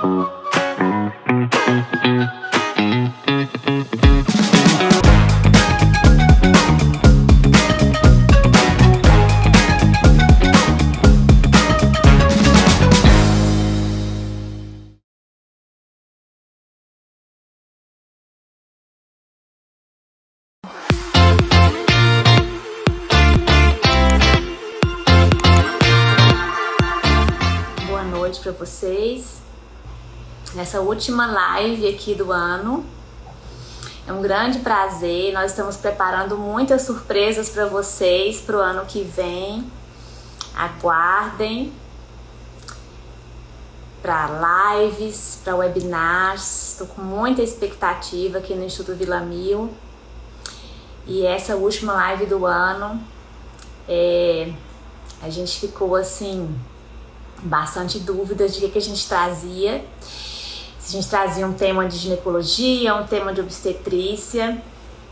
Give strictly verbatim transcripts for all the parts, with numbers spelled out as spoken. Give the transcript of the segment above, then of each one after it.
Para vocês nessa última live aqui do ano. É um grande prazer. Nós estamos preparando muitas surpresas para vocês para o ano que vem. Aguardem para lives, para webinars. Estou com muita expectativa aqui no Instituto Vila Mil. E essa última live do ano, é, a gente ficou assim bastante dúvidas de que, que a gente trazia, se a gente trazia um tema de ginecologia, um tema de obstetrícia,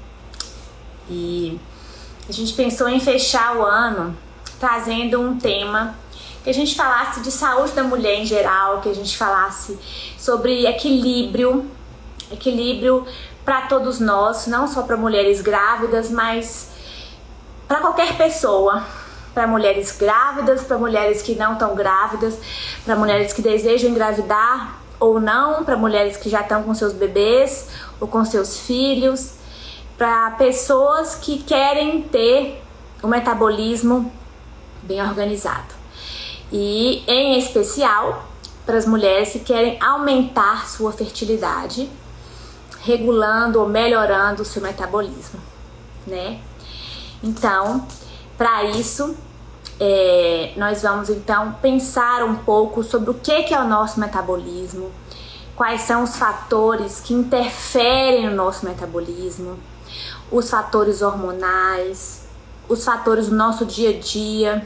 e a gente pensou em fechar o ano trazendo um tema que a gente falasse de saúde da mulher em geral, que a gente falasse sobre equilíbrio, equilíbrio para todos nós, não só para mulheres grávidas, mas para qualquer pessoa. Para mulheres grávidas, para mulheres que não estão grávidas, para mulheres que desejam engravidar ou não, para mulheres que já estão com seus bebês ou com seus filhos, para pessoas que querem ter o metabolismo bem organizado. E, em especial, para as mulheres que querem aumentar sua fertilidade, regulando ou melhorando o seu metabolismo, né? Então, para isso, é, nós vamos então pensar um pouco sobre o que, que é o nosso metabolismo, quais são os fatores que interferem no nosso metabolismo, os fatores hormonais, os fatores do nosso dia a dia,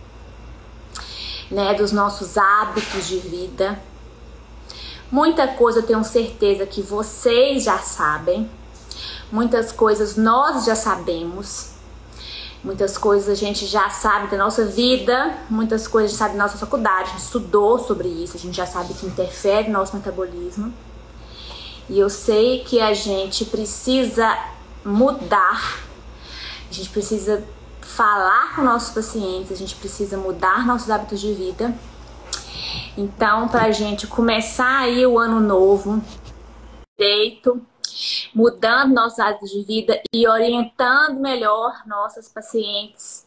né, dos nossos hábitos de vida. Muita coisa eu tenho certeza que vocês já sabem, muitas coisas nós já sabemos. Muitas coisas a gente já sabe da nossa vida, muitas coisas a gente sabe da nossa faculdade, a gente estudou sobre isso, a gente já sabe que interfere no nosso metabolismo. E eu sei que a gente precisa mudar, a gente precisa falar com nossos pacientes, a gente precisa mudar nossos hábitos de vida. Então, pra gente começar aí o ano novo, direito, mudando nossos hábitos de vida e orientando melhor nossas pacientes.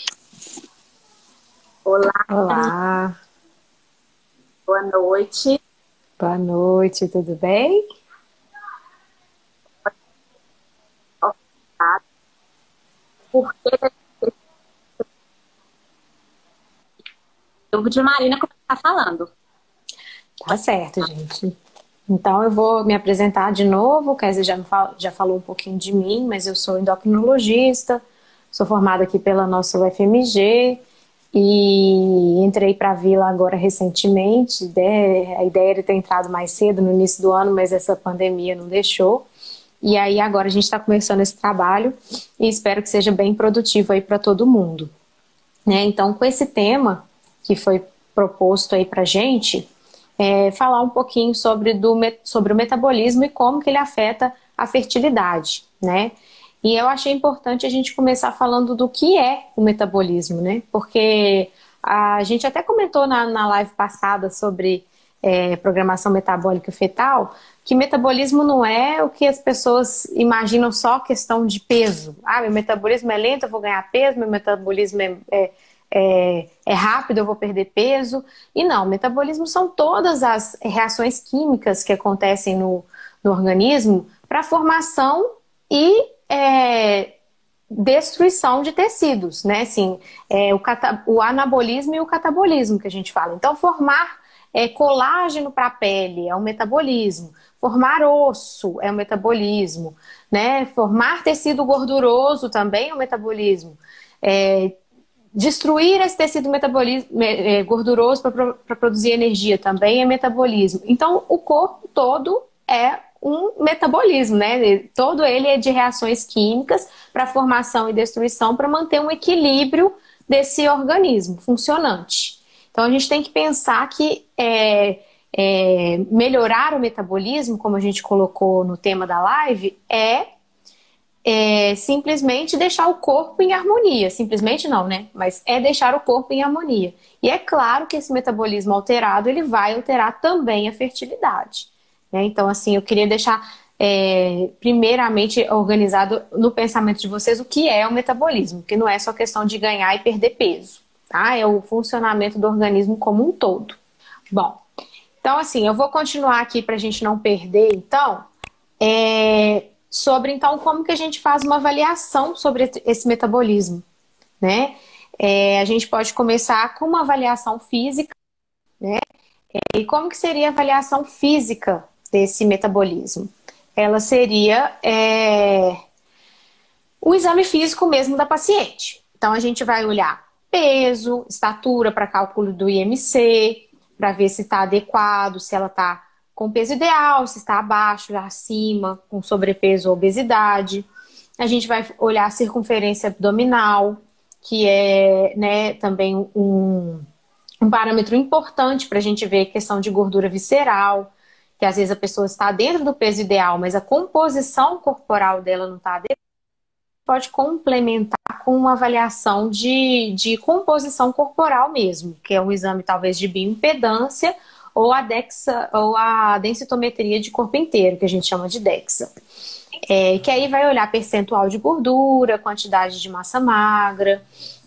Olá. Olá. Boa noite. Boa noite, tudo bem? Porque eu vou de Marina começar falando. Tá certo, gente. Então eu vou me apresentar de novo. Kézia já, já falou um pouquinho de mim, mas eu sou endocrinologista, sou formada aqui pela nossa U F M G e entrei para a Vila agora recentemente. Né? A ideia era ter entrado mais cedo, no início do ano, mas essa pandemia não deixou. E aí agora a gente está começando esse trabalho e espero que seja bem produtivo aí para todo mundo. Né? Então, com esse tema que foi proposto aí para a gente, É, falar um pouquinho sobre, do, sobre o metabolismo e como que ele afeta a fertilidade, né? E eu achei importante a gente começar falando do que é o metabolismo, né? Porque a gente até comentou na, na live passada sobre é, programação metabólica fetal, que metabolismo não é o que as pessoas imaginam só questão de peso. Ah, meu metabolismo é lento, eu vou ganhar peso, meu metabolismo é... é É, é rápido, eu vou perder peso. E não, metabolismo são todas as reações químicas que acontecem no, no organismo para formação e é, destruição de tecidos, né? Assim, é, o, cata, o anabolismo e o catabolismo que a gente fala. Então, formar é, colágeno para a pele é um metabolismo, formar osso é um metabolismo, né? Formar tecido gorduroso também é um metabolismo. É, Destruir esse tecido metabolismo, é, gorduroso para produzir energia também é metabolismo. Então, o corpo todo é um metabolismo, né? Todo ele é de reações químicas para formação e destruição para manter um equilíbrio desse organismo funcionante. Então, a gente tem que pensar que é, é, melhorar o metabolismo, como a gente colocou no tema da live, é, é simplesmente deixar o corpo em harmonia. Simplesmente não, né? Mas é deixar o corpo em harmonia. E é claro que esse metabolismo alterado, ele vai alterar também a fertilidade, né? Então, assim, eu queria deixar é, primeiramente organizado no pensamento de vocês o que é o metabolismo, que não é só questão de ganhar e perder peso, tá? É o funcionamento do organismo como um todo. Bom, então, assim, eu vou continuar aqui para a gente não perder, então, é, sobre, então, como que a gente faz uma avaliação sobre esse metabolismo, né? É, a gente pode começar com uma avaliação física, né? E como que seria a avaliação física desse metabolismo? Ela seria é, o exame físico mesmo da paciente. Então, a gente vai olhar peso, estatura para cálculo do I M C, para ver se está adequado, se ela está com peso ideal, se está abaixo, acima, com sobrepeso ou obesidade. A gente vai olhar a circunferência abdominal, que é, né, também um, um parâmetro importante para a gente ver a questão de gordura visceral, que às vezes a pessoa está dentro do peso ideal, mas a composição corporal dela não está adequada. Pode complementar com uma avaliação de, de composição corporal mesmo, que é um exame talvez de bioimpedância ou a, dexa, ou a densitometria de corpo inteiro, que a gente chama de DEXA. É, que aí vai olhar percentual de gordura, quantidade de massa magra,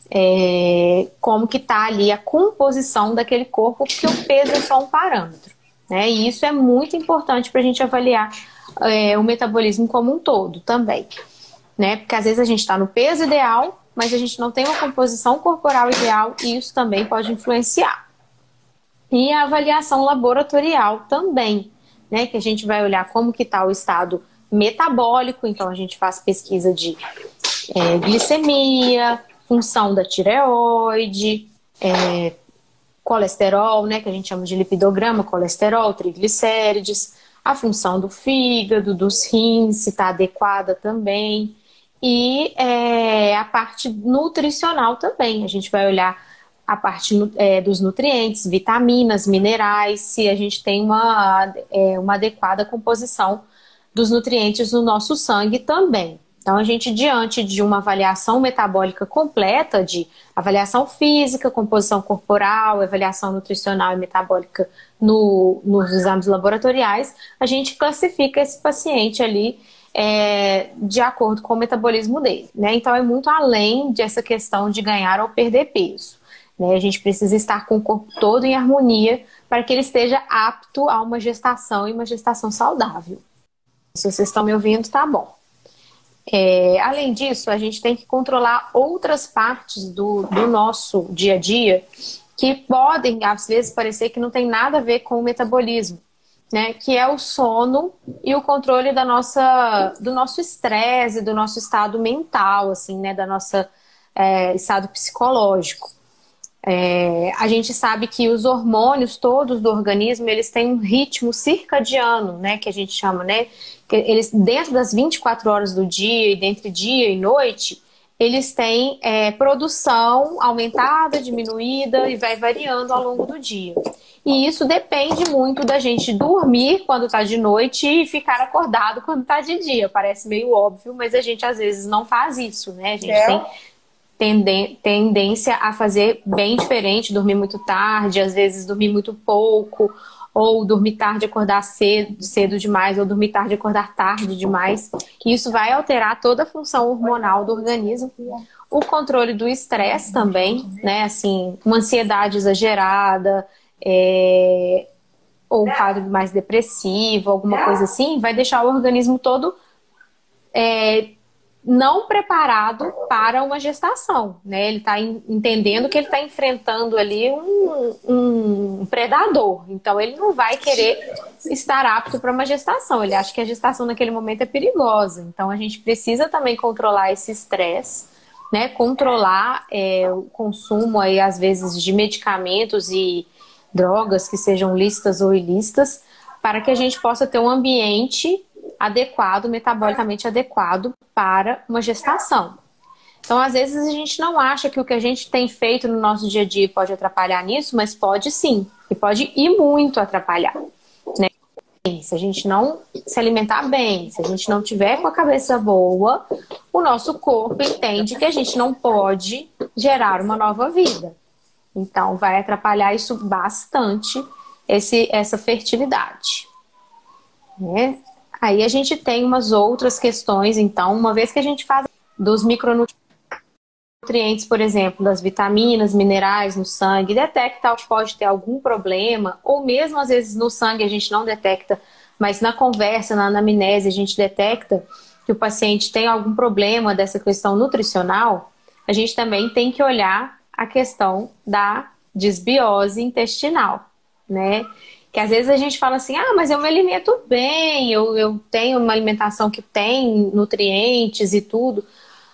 é, como que está ali a composição daquele corpo, porque o peso é só um parâmetro, né? E isso é muito importante para a gente avaliar é, o metabolismo como um todo também. Né? Porque às vezes a gente está no peso ideal, mas a gente não tem uma composição corporal ideal e isso também pode influenciar. E a avaliação laboratorial também, né? Que a gente vai olhar como que está o estado metabólico, então a gente faz pesquisa de é, glicemia, função da tireoide, é, colesterol, né? Que a gente chama de lipidograma, colesterol, triglicérides, a função do fígado, dos rins, se está adequada também. E é, a parte nutricional também. A gente vai olhar a parte é, dos nutrientes, vitaminas, minerais, se a gente tem uma, é, uma adequada composição dos nutrientes no nosso sangue também. Então, a gente, diante de uma avaliação metabólica completa, de avaliação física, composição corporal, avaliação nutricional e metabólica no, nos exames laboratoriais, a gente classifica esse paciente ali É, de acordo com o metabolismo dele, né? Então é muito além dessa questão de ganhar ou perder peso, né? A gente precisa estar com o corpo todo em harmonia para que ele esteja apto a uma gestação e uma gestação saudável. Se vocês estão me ouvindo, tá bom. É, além disso, a gente tem que controlar outras partes do, do nosso dia a dia que podem, às vezes, parecer que não tem nada a ver com o metabolismo, né, que é o sono e o controle da nossa, do nosso estresse, do nosso estado mental, assim, né, da nossa é, estado psicológico. É, a gente sabe que os hormônios todos do organismo, eles têm um ritmo circadiano, né, que a gente chama, né, que eles dentro das vinte e quatro horas do dia e entre dia e noite, eles têm é, produção aumentada, diminuída e vai variando ao longo do dia. E isso depende muito da gente dormir quando tá de noite e ficar acordado quando tá de dia. Parece meio óbvio, mas a gente às vezes não faz isso, né? A gente é. tem tenden tendência a fazer bem diferente, dormir muito tarde, às vezes dormir muito pouco, ou dormir tarde e acordar cedo, cedo demais, ou dormir tarde e acordar tarde demais. E isso vai alterar toda a função hormonal do organismo. O controle do estresse também, né? Assim, uma ansiedade exagerada, É, ou um quadro mais depressivo, alguma coisa assim, vai deixar o organismo todo é, não preparado para uma gestação, né? Ele está entendendo que ele está enfrentando ali um, um predador, então ele não vai querer estar apto para uma gestação, ele acha que a gestação naquele momento é perigosa, então a gente precisa também controlar esse estresse, né? Controlar é, o consumo aí, às vezes, de medicamentos e drogas que sejam lícitas ou ilícitas, para que a gente possa ter um ambiente adequado, metabolicamente adequado para uma gestação. Então, às vezes, a gente não acha que o que a gente tem feito no nosso dia a dia pode atrapalhar nisso, mas pode sim, e pode ir muito atrapalhar, né? Se a gente não se alimentar bem, se a gente não tiver com a cabeça boa, o nosso corpo entende que a gente não pode gerar uma nova vida. Então, vai atrapalhar isso bastante, esse, essa fertilidade, né? Aí a gente tem umas outras questões, então, uma vez que a gente faz dos micronutrientes, nutrientes, por exemplo, das vitaminas, minerais no sangue, detecta que pode ter algum problema, ou mesmo às vezes no sangue a gente não detecta, mas na conversa, na anamnese, a gente detecta que o paciente tem algum problema dessa questão nutricional, a gente também tem que olhar a questão da desbiose intestinal, né? Que às vezes a gente fala assim, ah, mas eu me alimento bem, eu, eu tenho uma alimentação que tem nutrientes e tudo,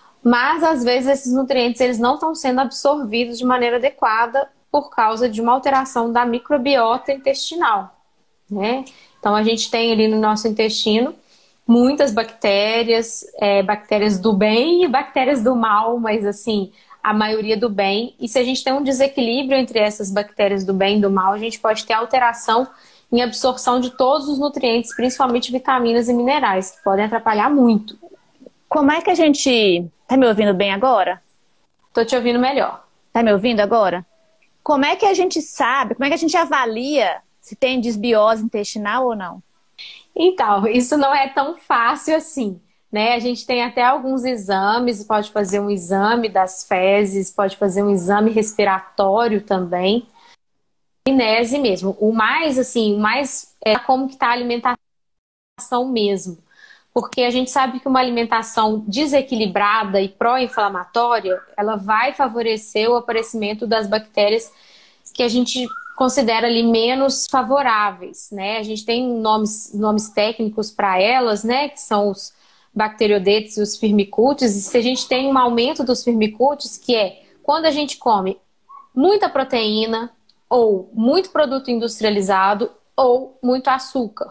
mas às vezes esses nutrientes eles não estão sendo absorvidos de maneira adequada por causa de uma alteração da microbiota intestinal, né? Então a gente tem ali no nosso intestino muitas bactérias, é, bactérias do bem e bactérias do mal, mas assim, a maioria do bem. E se a gente tem um desequilíbrio entre essas bactérias do bem e do mal, a gente pode ter alteração em absorção de todos os nutrientes, principalmente vitaminas e minerais, que podem atrapalhar muito. Como é que a gente... Tá me ouvindo bem agora? Tô te ouvindo melhor. Tá me ouvindo agora? Como é que a gente sabe, como é que a gente avalia se tem desbiose intestinal ou não? Então, isso não é tão fácil assim, né? A gente tem até alguns exames, pode fazer um exame das fezes, pode fazer um exame respiratório também. Anamnese mesmo. O mais, assim, o mais é como que tá a alimentação mesmo. Porque a gente sabe que uma alimentação desequilibrada e pró-inflamatória, ela vai favorecer o aparecimento das bactérias que a gente considera ali menos favoráveis, né? A gente tem nomes, nomes técnicos para elas, né? Que são os bacteroidetes e os firmicutes. E se a gente tem um aumento dos firmicutes, que é quando a gente come muita proteína, ou muito produto industrializado, ou muito açúcar.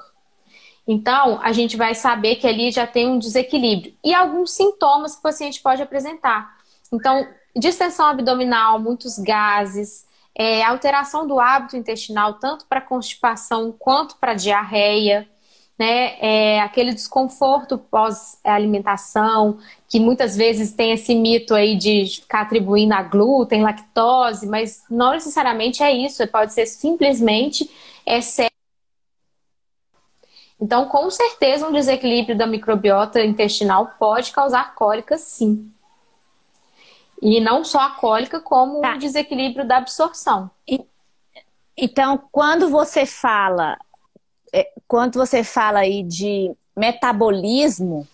Então, a gente vai saber que ali já tem um desequilíbrio. E alguns sintomas que o paciente pode apresentar. Então, distensão abdominal, muitos gases, é, alteração do hábito intestinal, tanto para constipação quanto para diarreia, né? É, aquele desconforto pós-alimentação, que muitas vezes tem esse mito aí de ficar atribuindo a glúten, lactose, mas não necessariamente é isso, pode ser simplesmente excesso. Então, com certeza, um desequilíbrio da microbiota intestinal pode causar cólica, sim. E não só a cólica, como tá. O desequilíbrio da absorção. E, então, quando você fala, quando você fala aí de metabolismo,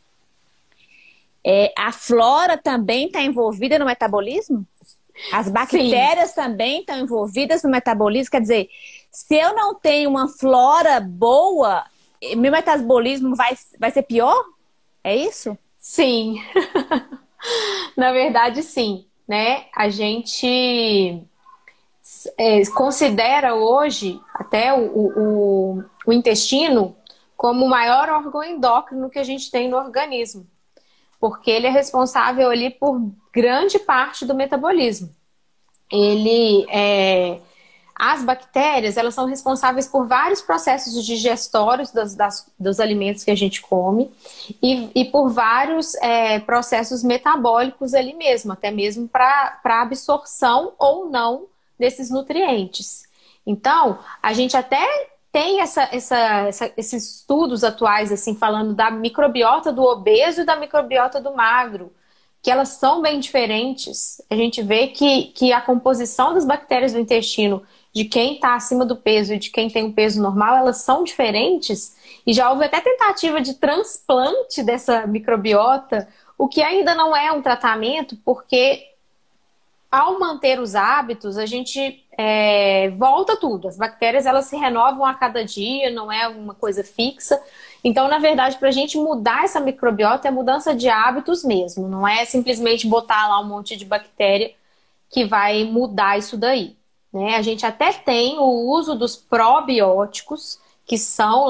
é, a flora também está envolvida no metabolismo? As bactérias sim. também estão envolvidas no metabolismo? Quer dizer, se eu não tenho uma flora boa, meu metabolismo vai, vai ser pior? É isso? Sim. Na verdade, sim. Né? A gente é, considera hoje até o, o, o intestino como o maior órgão endócrino que a gente tem no organismo. Porque ele é responsável ali por grande parte do metabolismo. Ele é... As bactérias, elas são responsáveis por vários processos digestórios das, das, dos alimentos que a gente come e, e por vários é, processos metabólicos ali mesmo, até mesmo para a absorção ou não desses nutrientes. Então, a gente até tem essa, essa, essa, esses estudos atuais, assim, falando da microbiota do obeso e da microbiota do magro, que elas são bem diferentes. A gente vê que, que a composição das bactérias do intestino de quem está acima do peso e de quem tem um peso normal, elas são diferentes. E já houve até tentativa de transplante dessa microbiota, o que ainda não é um tratamento, porque ao manter os hábitos, a gente é, volta tudo. As bactérias, elas se renovam a cada dia, não é uma coisa fixa. Então, na verdade, para a gente mudar essa microbiota é mudança de hábitos mesmo. Não é simplesmente botar lá um monte de bactéria que vai mudar isso daí. Né? A gente até tem o uso dos probióticos, que são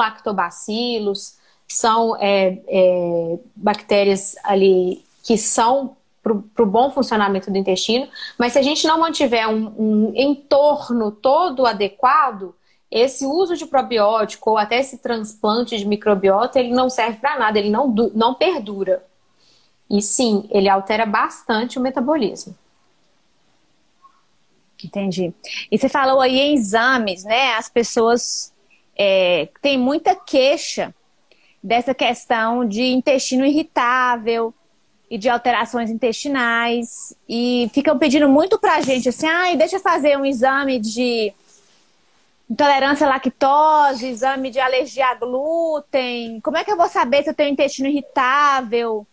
lactobacilos, são é, é, bactérias ali que são para o bom funcionamento do intestino, mas se a gente não mantiver um, um entorno todo adequado, esse uso de probiótico ou até esse transplante de microbiota, ele não serve para nada, ele não, não perdura. E sim, ele altera bastante o metabolismo. Entendi. E você falou aí em exames, né? As pessoas é, têm muita queixa dessa questão de intestino irritável e de alterações intestinais. E ficam pedindo muito pra gente assim, ai, deixa eu fazer um exame de intolerância à lactose, exame de alergia a glúten. Como é que eu vou saber se eu tenho intestino irritável?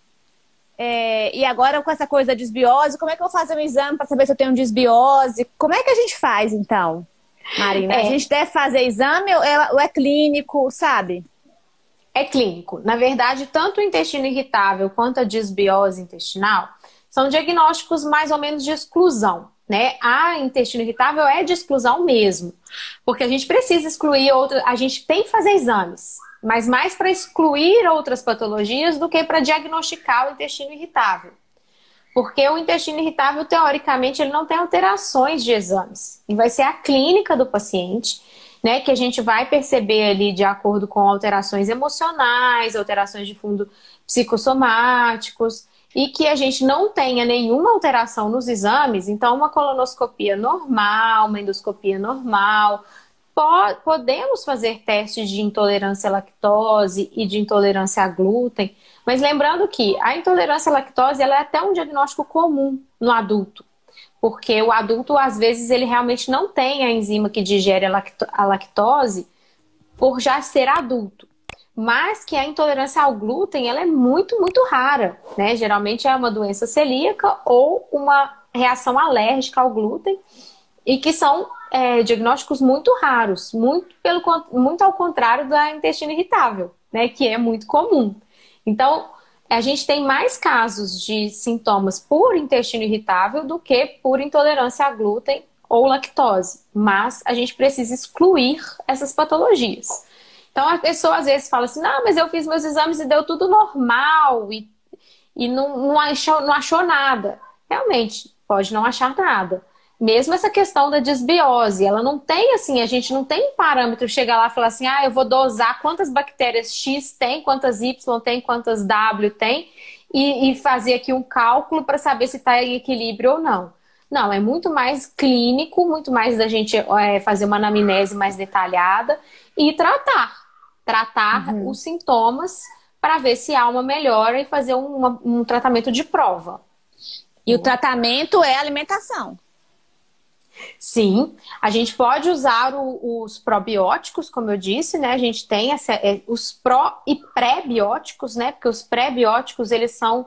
É, e agora com essa coisa da desbiose, como é que eu vou fazer um exame para saber se eu tenho desbiose? Como é que a gente faz, então, Marina? É. A gente deve fazer exame ou é, ou é clínico, sabe? É clínico. Na verdade, tanto o intestino irritável quanto a desbiose intestinal são diagnósticos mais ou menos de exclusão, né? A intestino irritável é de exclusão mesmo, porque a gente precisa excluir outras, a gente tem que fazer exames, mas mais para excluir outras patologias do que para diagnosticar o intestino irritável. Porque o intestino irritável, teoricamente, ele não tem alterações de exames. E vai ser a clínica do paciente, né, que a gente vai perceber ali de acordo com alterações emocionais, alterações de fundo psicossomáticos, e que a gente não tenha nenhuma alteração nos exames. Então, uma colonoscopia normal, uma endoscopia normal. Podemos fazer testes de intolerância à lactose e de intolerância a glúten, mas lembrando que a intolerância à lactose ela é até um diagnóstico comum no adulto, porque o adulto, às vezes, ele realmente não tem a enzima que digere a lactose por já ser adulto, mas que a intolerância ao glúten ela é muito, muito rara, né? Geralmente é uma doença celíaca ou uma reação alérgica ao glúten, e que são é, diagnósticos muito raros, muito, pelo, muito ao contrário da intestino irritável, né, que é muito comum. Então, a gente tem mais casos de sintomas por intestino irritável do que por intolerância a glúten ou lactose, mas a gente precisa excluir essas patologias. Então, a pessoa às vezes fala assim, não, mas eu fiz meus exames e deu tudo normal e, e não, não, achou, não achou nada. Realmente, pode não achar nada. Mesmo essa questão da desbiose, ela não tem assim, a gente não tem parâmetro chegar lá e falar assim, ah, eu vou dosar quantas bactérias X tem, quantas Y tem, quantas W tem, e, e fazer aqui um cálculo para saber se está em equilíbrio ou não. Não, é muito mais clínico, muito mais da gente é, fazer uma anamnese mais detalhada e tratar. Tratar uhum. os sintomas para ver se há uma melhora e fazer um, um tratamento de prova. E o tratamento é alimentação. Sim, a gente pode usar o, os probióticos, como eu disse, né? A gente tem essa, é, os pró e pré-bióticos, né? Porque os pré-bióticos, eles são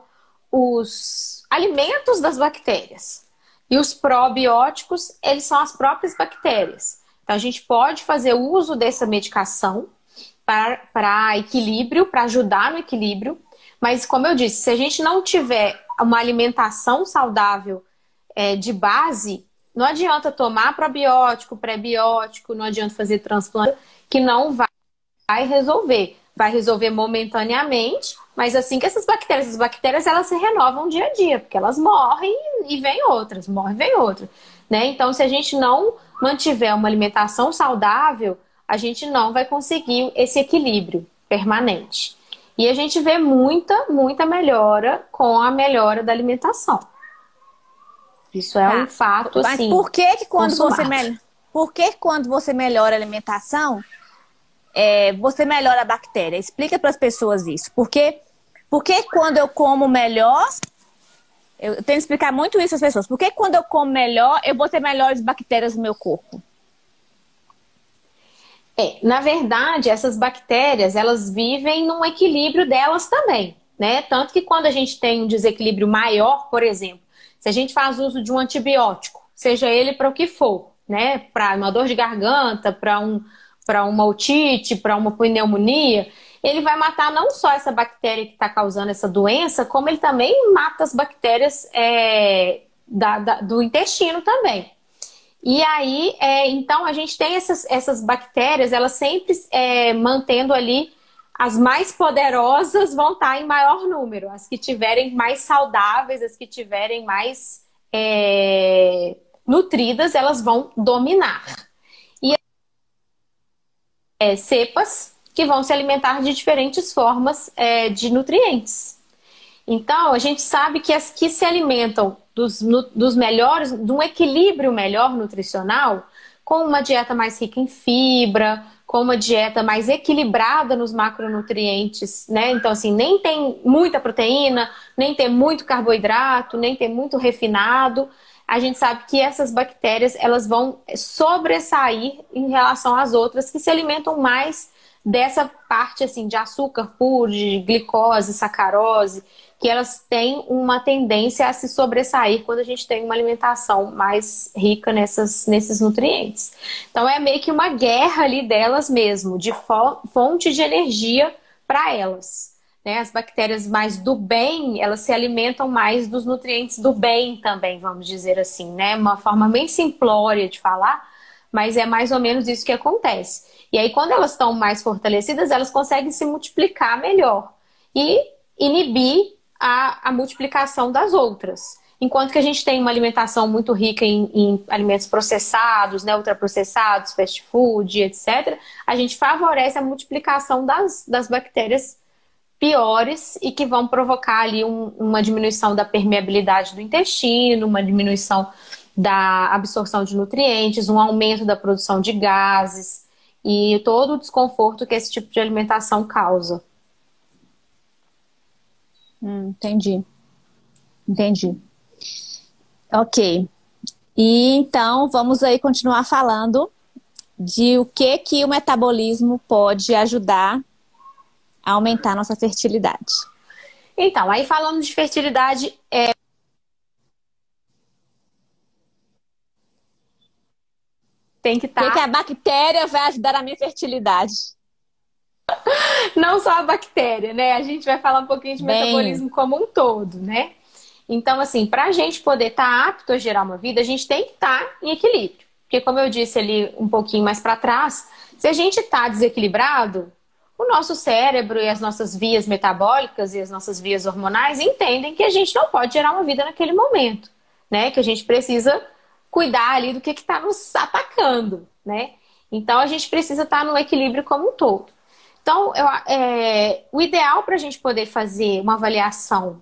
os alimentos das bactérias. E os probióticos, eles são as próprias bactérias. Então, a gente pode fazer uso dessa medicação para equilíbrio, para ajudar no equilíbrio. Mas, como eu disse, se a gente não tiver uma alimentação saudável é, de base, não adianta tomar probiótico, pré-biótico, não adianta fazer transplante, que não vai resolver. Vai resolver momentaneamente, mas assim que essas bactérias, as bactérias elas se renovam dia a dia, porque elas morrem e vem outras, morrem e vem outra, né? Então, se a gente não mantiver uma alimentação saudável, a gente não vai conseguir esse equilíbrio permanente. E a gente vê muita, muita melhora com a melhora da alimentação. Isso é tá. um fato, Mas assim. Mas por que que quando você melhora, por que quando você melhora a alimentação, é, você melhora a bactéria? Explica para as pessoas isso. Porque, porque quando eu como melhor, eu tenho que explicar muito isso às pessoas. Por que quando eu como melhor, eu vou ter melhores bactérias no meu corpo? É, na verdade, essas bactérias, elas vivem num equilíbrio delas também, né? Tanto que quando a gente tem um desequilíbrio maior, por exemplo, se a gente faz uso de um antibiótico, seja ele para o que for, né? Para uma dor de garganta, para um, para uma otite, para uma pneumonia, ele vai matar não só essa bactéria que está causando essa doença, como ele também mata as bactérias é, da, da, do intestino também. E aí, é, então, a gente tem essas, essas bactérias, elas sempre é, mantendo ali as mais poderosas vão estar em maior número. As que tiverem mais saudáveis, as que tiverem mais é, nutridas, elas vão dominar. E é, cepas que vão se alimentar de diferentes formas é, de nutrientes. Então, a gente sabe que as que se alimentam dos, no, dos melhores, de um equilíbrio melhor nutricional, com uma dieta mais rica em fibra, com uma dieta mais equilibrada nos macronutrientes, né? Então, assim, nem tem muita proteína, nem tem muito carboidrato, nem tem muito refinado. A gente sabe que essas bactérias, elas vão sobressair em relação às outras que se alimentam mais dessa parte, assim, de açúcar puro, de glicose, sacarose, que elas têm uma tendência a se sobressair quando a gente tem uma alimentação mais rica nessas, nesses nutrientes. Então é meio que uma guerra ali delas mesmo, de fonte de energia para elas. Né? As bactérias mais do bem, elas se alimentam mais dos nutrientes do bem também, vamos dizer assim, né? Uma forma bem simplória de falar, mas é mais ou menos isso que acontece. E aí, quando elas estão mais fortalecidas, elas conseguem se multiplicar melhor e inibir a, a multiplicação das outras. Enquanto que a gente tem uma alimentação muito rica em, em alimentos processados, né, ultraprocessados, fast food, etcétera, a gente favorece a multiplicação das, das bactérias piores e que vão provocar ali um, uma diminuição da permeabilidade do intestino, uma diminuição da absorção de nutrientes, um aumento da produção de gases e todo o desconforto que esse tipo de alimentação causa. Hum, entendi. Entendi. Ok. E então vamos aí continuar falando de o que que o metabolismo pode ajudar a aumentar a nossa fertilidade. Então, aí falando de fertilidade, é... tem que estar... Tá... que, que a bactéria vai ajudar na minha fertilidade? Não só a bactéria, né? A gente vai falar um pouquinho de Bem... metabolismo como um todo, né? Então, assim, para a gente poder estar tá apto a gerar uma vida, a gente tem que estar tá em equilíbrio. Porque, como eu disse ali um pouquinho mais para trás, se a gente está desequilibrado, o nosso cérebro e as nossas vias metabólicas e as nossas vias hormonais entendem que a gente não pode gerar uma vida naquele momento, né? Que a gente precisa cuidar ali do que está nos atacando, né? Então, a gente precisa estar tá no equilíbrio como um todo. Então, eu, é, o ideal para a gente poder fazer uma avaliação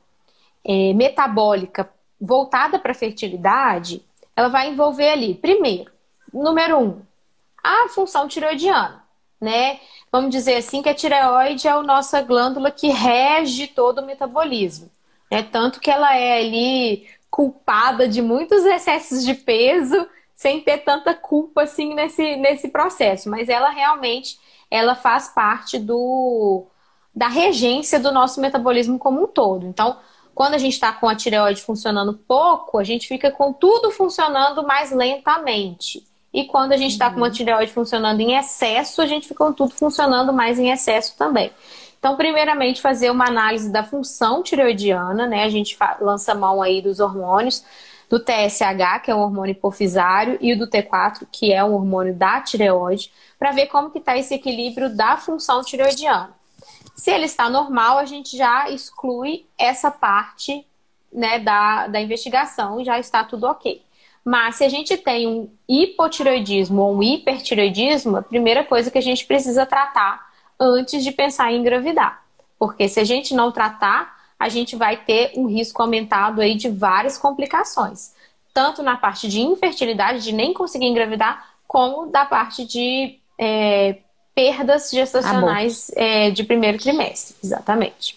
é, metabólica voltada para a fertilidade, ela vai envolver ali, primeiro, número um, a função tireoidiana, né? Vamos dizer assim que a tireoide é a nossa glândula que rege todo o metabolismo, né? Tanto que ela é ali culpada de muitos excessos de peso, sem ter tanta culpa assim nesse, nesse processo, mas ela realmente ela faz parte do, da regência do nosso metabolismo como um todo. Então, quando a gente está com a tireoide funcionando pouco, a gente fica com tudo funcionando mais lentamente. E quando a gente está uhum. com uma tireoide funcionando em excesso, a gente fica com tudo funcionando mais em excesso também. Então, primeiramente, fazer uma análise da função tireoidiana, né? A gente lança mão aí dos hormônios, do T S H, que é um hormônio hipofisário, e o do T quatro, que é um hormônio da tireoide, para ver como que está esse equilíbrio da função tireoidiana. Se ele está normal, a gente já exclui essa parte, né, da, da investigação e já está tudo ok. Mas se a gente tem um hipotireoidismo ou um hipertireoidismo, a primeira coisa que a gente precisa tratar antes de pensar em engravidar. Porque se a gente não tratar, a gente vai ter um risco aumentado aí de várias complicações. Tanto na parte de infertilidade, de nem conseguir engravidar, como da parte de é, perdas gestacionais é, de primeiro trimestre. Exatamente.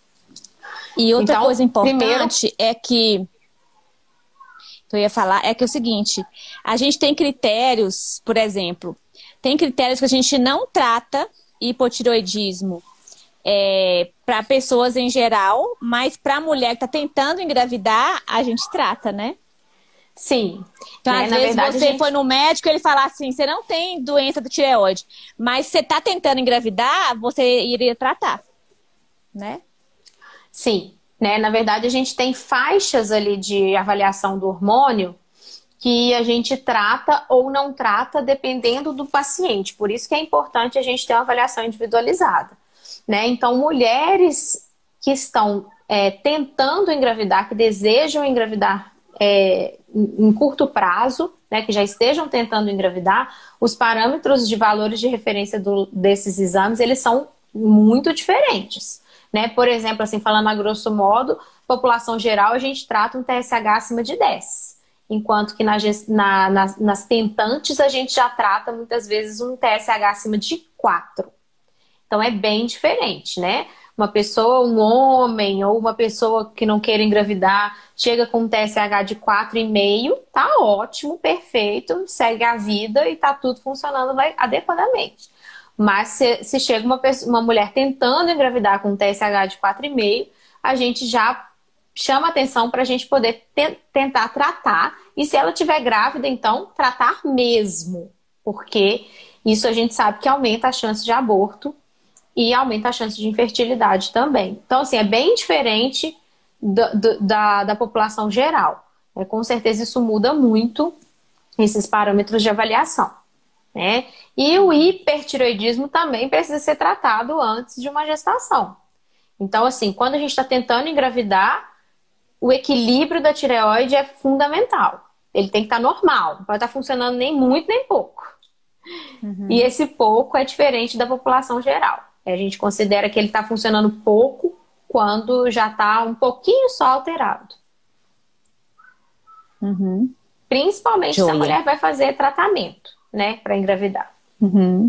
E outra então, coisa importante primeiro... é que eu ia falar, é que é o seguinte, a gente tem critérios, por exemplo, tem critérios que a gente não trata hipotireoidismo é, para pessoas em geral, mas para a mulher que está tentando engravidar, a gente trata, né? Sim. Então, né? às Na vezes verdade, você gente... foi no médico e ele fala assim, você não tem doença do tireoide, mas você está tentando engravidar, você iria tratar, né? Sim. Né? Na verdade, a gente tem faixas ali de avaliação do hormônio que a gente trata ou não trata dependendo do paciente. Por isso que é importante a gente ter uma avaliação individualizada. né? Então, mulheres que estão é, tentando engravidar, que desejam engravidar é, em curto prazo, né, que já estejam tentando engravidar, os parâmetros de valores de referência do, desses exames, eles são muito diferentes, né? Por exemplo, assim, falando a grosso modo, população geral, a gente trata um T S H acima de dez, enquanto que na, na, nas, nas tentantes a gente já trata muitas vezes um T S H acima de quatro. Então é bem diferente, né? Uma pessoa, um homem ou uma pessoa que não queira engravidar, chega com um T S H de quatro vírgula cinco, tá ótimo, perfeito, segue a vida e tá tudo funcionando adequadamente. Mas se, se chega uma, pessoa, uma mulher tentando engravidar com um T S H de quatro vírgula cinco, a gente já chama atenção para a gente poder te, tentar tratar. E se ela estiver grávida, então, tratar mesmo. Porque isso a gente sabe que aumenta a chance de aborto e aumenta a chance de infertilidade também. Então, assim, é bem diferente do, do, da, da população geral. É, com certeza isso muda muito esses parâmetros de avaliação, né? E o hipertireoidismo também precisa ser tratado antes de uma gestação. Então, assim, quando a gente está tentando engravidar, o equilíbrio da tireoide é fundamental. Ele tem que estar normal, não pode estar funcionando nem muito nem pouco. Uhum. E esse pouco é diferente da população geral. A gente considera que ele está funcionando pouco quando já está um pouquinho só alterado. Uhum. Principalmente Joia. se a mulher vai fazer tratamento, né, para engravidar. Uhum.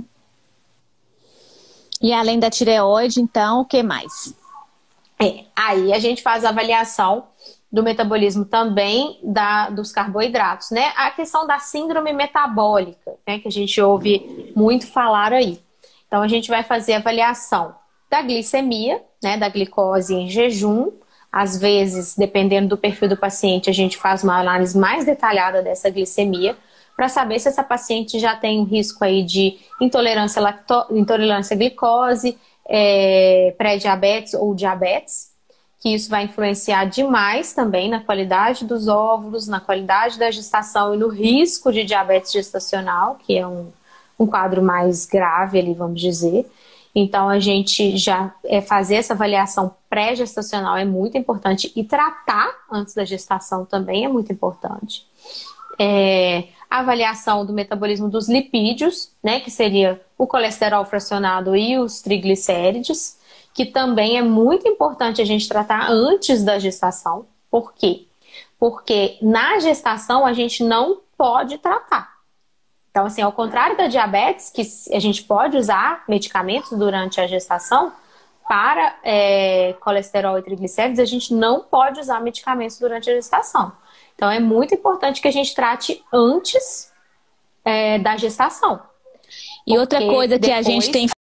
E além da tireoide, então, o que mais? É, aí a gente faz a avaliação do metabolismo também da, dos carboidratos, né? A questão da síndrome metabólica, né, que a gente ouve muito falar aí. Então, a gente vai fazer a avaliação da glicemia, né, da glicose em jejum. Às vezes, dependendo do perfil do paciente, a gente faz uma análise mais detalhada dessa glicemia para saber se essa paciente já tem um risco aí de intolerância, lacto... intolerância à glicose, é... pré-diabetes ou diabetes, que isso vai influenciar demais também na qualidade dos óvulos, na qualidade da gestação e no risco de diabetes gestacional, que é um um quadro mais grave ali, vamos dizer. Então, a gente já é, fazer essa avaliação pré-gestacional é muito importante e tratar antes da gestação também é muito importante. É, a avaliação do metabolismo dos lipídios, né, que seria o colesterol fracionado e os triglicérides, que também é muito importante a gente tratar antes da gestação. Por quê? Porque na gestação a gente não pode tratar. Então, assim, ao contrário da diabetes, que a gente pode usar medicamentos durante a gestação, para é, colesterol e triglicéridos, a gente não pode usar medicamentos durante a gestação. Então, é muito importante que a gente trate antes é, da gestação. E outra coisa que a gente tem